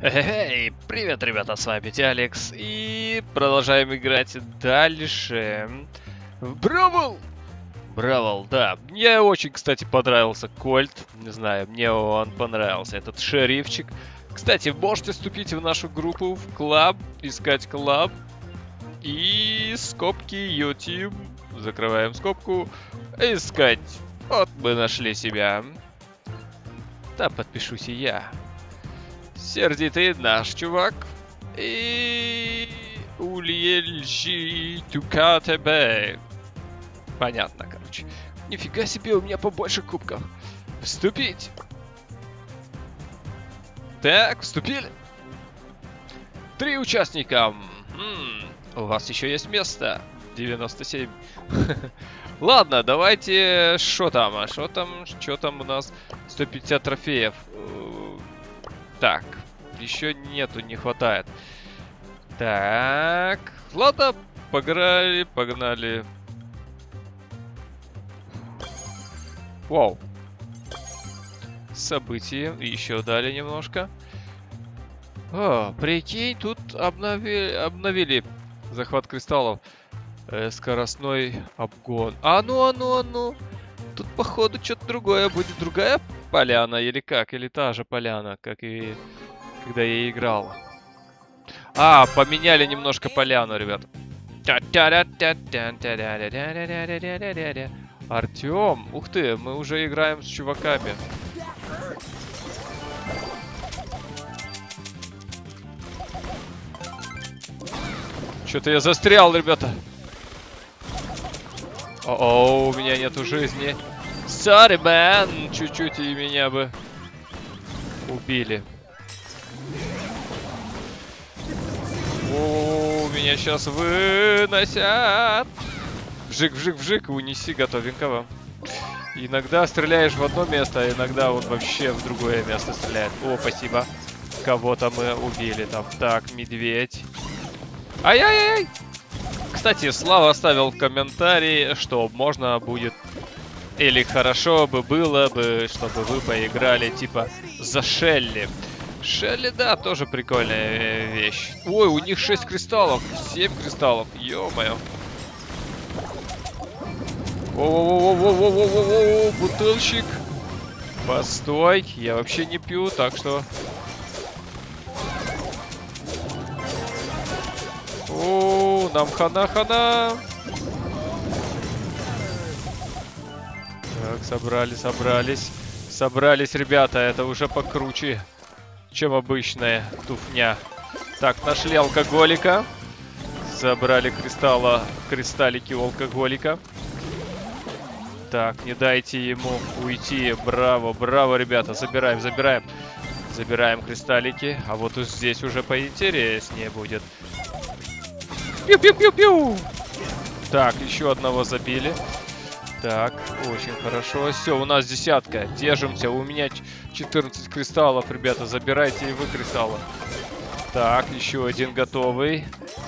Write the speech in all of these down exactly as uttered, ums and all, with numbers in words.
Эй, привет, ребята, с вами Алекс, и продолжаем играть дальше в Бравл. Бравл, да. Мне очень, кстати, понравился Кольт. Не знаю, мне он понравился, этот шерифчик. Кстати, можете вступить в нашу группу, в клуб, искать клуб. И скобки YouTube. Закрываем скобку. Искать. Вот мы нашли себя. Да, подпишусь и я. Сердитый наш чувак. И Ульельжи Тукатебе. Понятно, короче. Нифига себе, у меня побольше кубков. Вступить. Так, вступили. Три участника. М-м, у вас еще есть место. девяносто семь. Ладно, давайте. Что там? А что там? Что там у нас? сто пятьдесят трофеев. Так, еще нету, не хватает. Так, ладно, погнали, погнали. Вау. События, еще дали немножко. О, прикинь, тут обновили, обновили захват кристаллов. Э, скоростной обгон. А ну, а ну, а ну. Тут, походу, что-то другое будет. Другая поляна или как? Или та же поляна, как и когда я играл. А, поменяли немножко поляну, ребят. Артем, ух ты, мы уже играем с чуваками. Что-то я застрял, ребята. О, у меня нету жизни. Sorry, man. Чуть-чуть и меня бы убили. О, меня сейчас выносят. Вжик, вжик, вжик, унеси готовенького. Иногда стреляешь в одно место, а иногда он вообще в другое место стреляет. О, спасибо. Кого-то мы убили там. Так, медведь. Ай-яй-яй! Кстати, Слава оставил в комментарии, что можно будет, или хорошо бы было бы, чтобы вы поиграли типа за Шелли. Шелли, да, тоже прикольная вещь. Ой, у них шесть кристаллов, семь кристаллов, ё-моё. Воу-воу-воу-воу-воу-воу-воу, бутылщик. Постой, я вообще не пью, так что... О, нам хана-хана. Так, собрались, собрались. Собрались, ребята, это уже покруче, чем обычная туфня. Так, нашли алкоголика. Забрали кристалла, кристаллики у алкоголика. Так, не дайте ему уйти. Браво, браво, ребята. Забираем, забираем. Забираем кристаллики. А вот здесь уже поинтереснее будет. Пью-пью-пью-пью! Так, еще одного забили. Так, очень хорошо. Все, у нас десятка. Держимся. У меня четырнадцать кристаллов, ребята. Забирайте и вы кристаллы. Так, еще один готовый.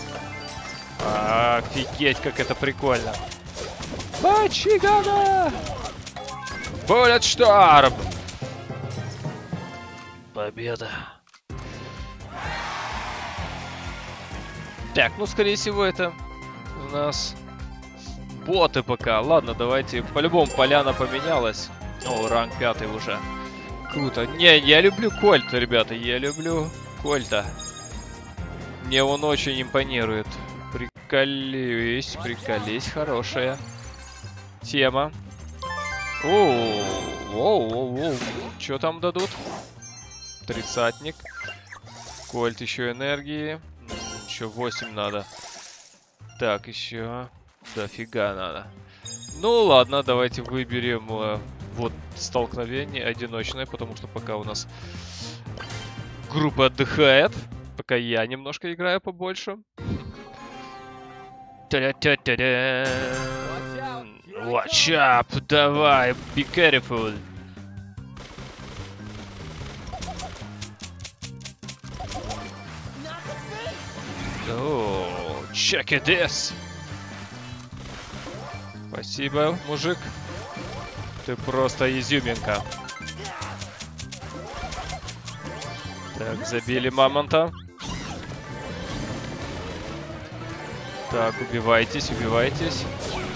Офигеть, как это прикольно. Бачигана! Буллетшторм! Победа. Так, ну, скорее всего, это у нас боты пока. Ладно, давайте. По-любому поляна поменялась. О, ранг пятый уже. Круто. Не, я люблю Кольта, ребята. Я люблю Кольта. Мне он очень импонирует. Приколись, приколись. Хорошая тема. Оу, оу, оу, оу. Что там дадут? Тридцатник. Кольт, еще энергии. Еще восемь надо. Так, еще дофига надо. Ну ладно, давайте выберем э, вот столкновение одиночное, потому что пока у нас группа отдыхает. Пока я немножко играю побольше. Та-да-та-та-да. Watch up, давай, be careful. О, check it this. Спасибо, мужик. Ты просто изюминка. Так, забили мамонта. Так, убивайтесь, убивайтесь.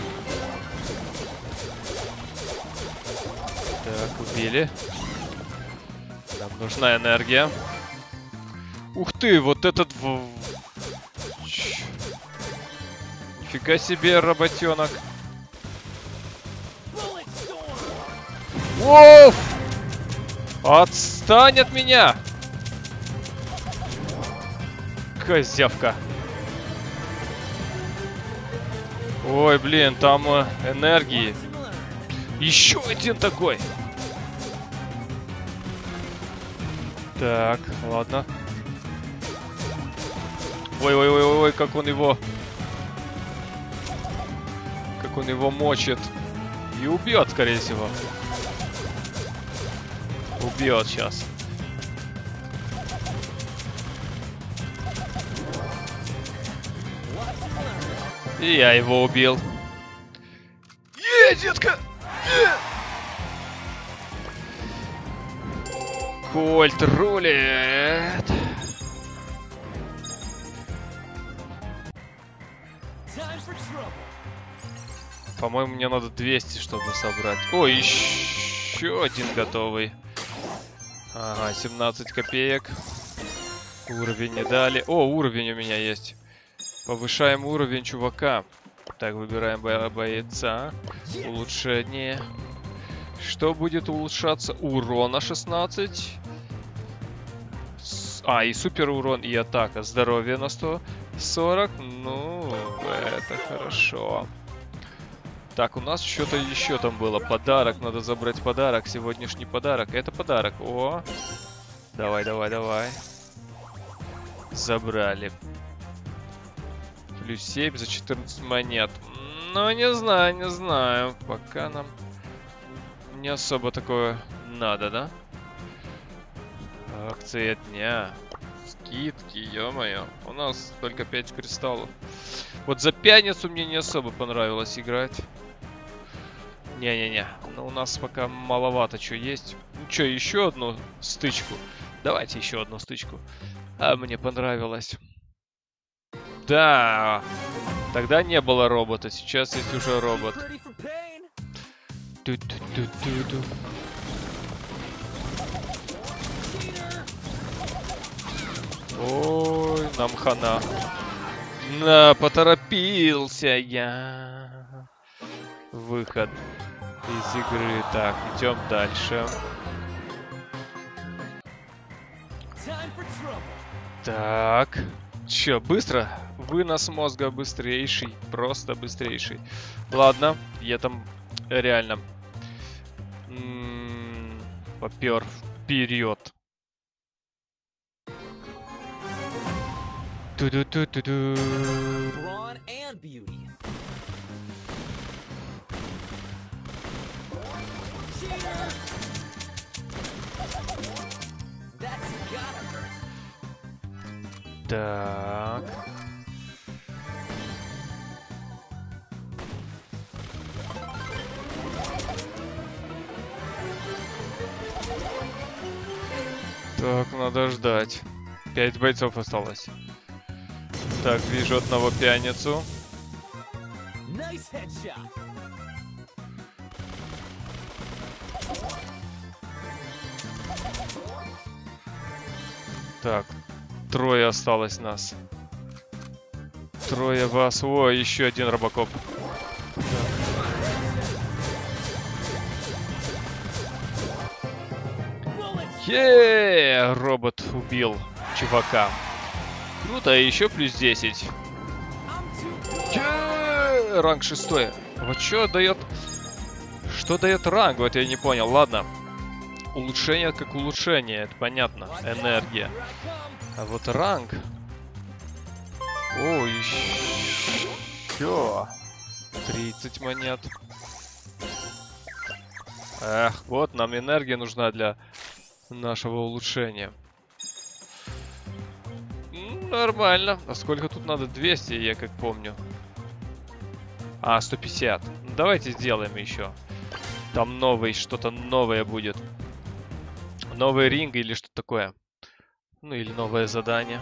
Так, убили. Нам нужна энергия. Ух ты, вот этот... Ч... Нифига себе, работенок. Воу! Отстань от меня! Козявка. Ой, блин, там э, энергии. Еще один такой. Так, ладно. Ой-ой-ой-ой, как он его... Как он его мочит. И убьет, скорее всего. Убьет сейчас. И я его убил. Е, детка! Е! Кольт рулит. По-моему, мне надо двести, чтобы собрать. О, еще один готовый. Ага, семнадцать копеек. Уровень не дали. О, уровень у меня есть. Повышаем уровень чувака. Так, выбираем бо бойца. Улучшение. Что будет улучшаться? Урона шестнадцать. С... А, и супер урон, и атака. Здоровье на сто сорок. Ну, это хорошо. Так, у нас что-то еще там было. Подарок. Надо забрать подарок. Сегодняшний подарок. Это подарок. О! Давай, давай, давай. Забрали. Плюс семь за четырнадцать монет. Ну, не знаю, не знаю. Пока нам не особо такое надо, да? Акция дня. Скидки, ё-моё. У нас только пять кристаллов. Вот за пятницу мне не особо понравилось играть. Не-не-не. Ну, у нас пока маловато что есть. Ну что, еще одну стычку? Давайте еще одну стычку. А мне понравилось. Да. Тогда не было робота. Сейчас есть уже робот. Ту-ту-ту-ту-ту. Ой, нам хана. На, поторопился я. Выход из игры. Так, идем дальше. Так. Че, быстро? Вынос мозга быстрейший. Просто быстрейший. Ладно, я там реально м-м, попер вперед. Ту-ду-ту-ту-ду. Так. Так, надо ждать. Пять бойцов осталось. Так, вижу одного пьяницу. Так, трое осталось нас. Трое вас. О, еще один робокоп. Еее, робот убил чувака. Круто, еще плюс десять. Еее, ранг шестой. Вот что дает... Что дает ранг? Вот я не понял. Ладно. Улучшение как улучшение, это понятно. Энергия. А вот ранг... О, еще... тридцать монет. Эх, вот нам энергия нужна для нашего улучшения. Нормально. А сколько тут надо? двести, я как помню. А, сто пятьдесят. Ну, давайте сделаем еще. Там новый, что-то новое будет. Новый ринг или что-то такое. Ну или новое задание.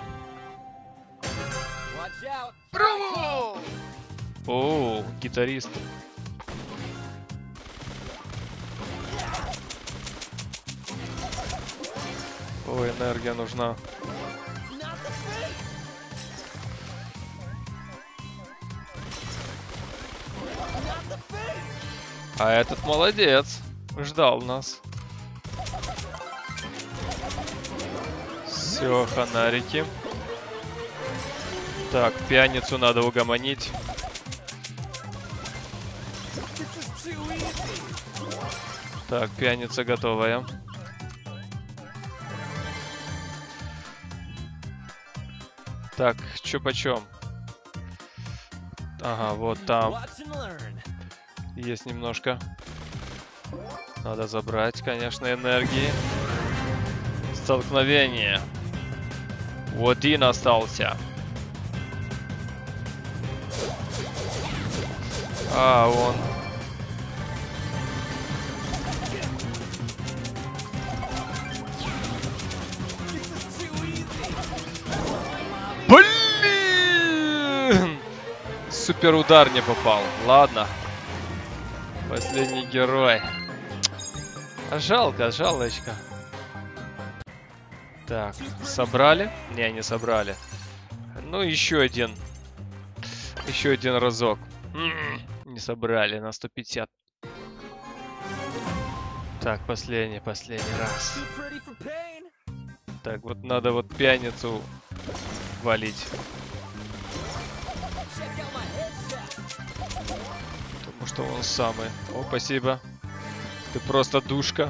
Браво! О, гитарист. О, энергия нужна. А этот молодец. Ждал нас. Все, фонарики. Так, пьяницу надо угомонить. Так, пьяница готовая. Так, чё почем? Ага, вот там. Есть немножко. Надо забрать, конечно, энергии. Столкновение. Вот один остался. А, он. Блин! Супер удар не попал. Ладно. Последний герой. А жалко, жалочка. Так, собрали? Не, не собрали. Ну, еще один. Еще один разок. М-м, не собрали на сто пятьдесят. Так, последний, последний раз. Так, вот надо вот пьяницу валить. Потому что он самый. О, спасибо. Ты просто душка.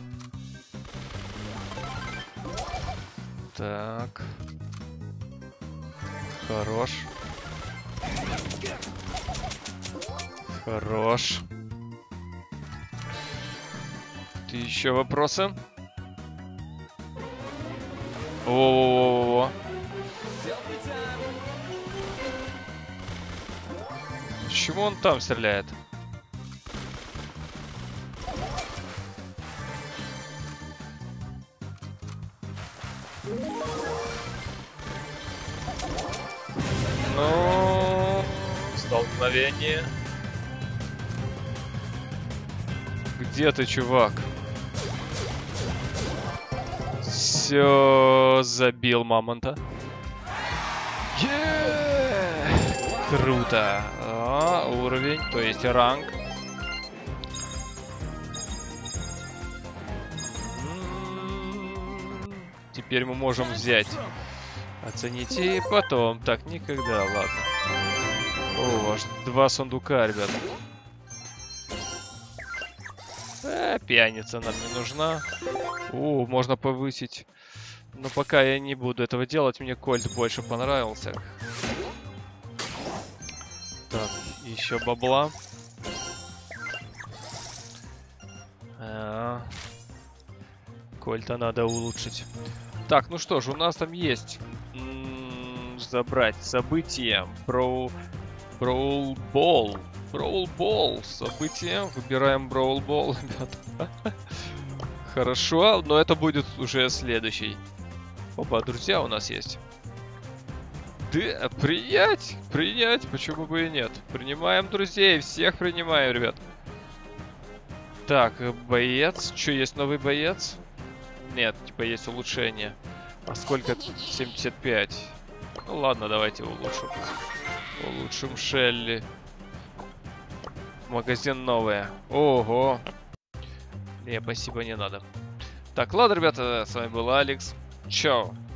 Так. Хорош. Хорош. Ты еще вопросы? О-о-о-о-о. Почему он там стреляет? Ну, столкновение. Где ты, чувак? Все, забил мамонта. Yeah! Круто. А, уровень, то есть ранг. Теперь мы можем взять. Оцените и потом. Так, никогда, ладно. О, аж два сундука, ребят. Э, пьяница нам не нужна. О, можно повысить. Но пока я не буду этого делать. Мне кольт больше понравился. Так, еще бабла. А -а -а. Кольта надо улучшить. Так, ну что ж, у нас там есть М -м, забрать события. Броу... Броул Бол. Броул Бол. События. Выбираем Броул Бол, ребята. Хорошо, но это будет уже следующий. Опа, друзья у нас есть. Да, принять? Принять? Почему бы и нет? Принимаем друзей. Всех принимаем, ребят. Так, боец. Что, есть новый боец? Нет, типа есть улучшение. А сколько? семьдесят пять. Ну ладно, давайте улучшим. Улучшим Шелли. Магазин новое. Ого. Не, спасибо, не надо. Так, ладно, ребята, с вами был Алекс. Чао.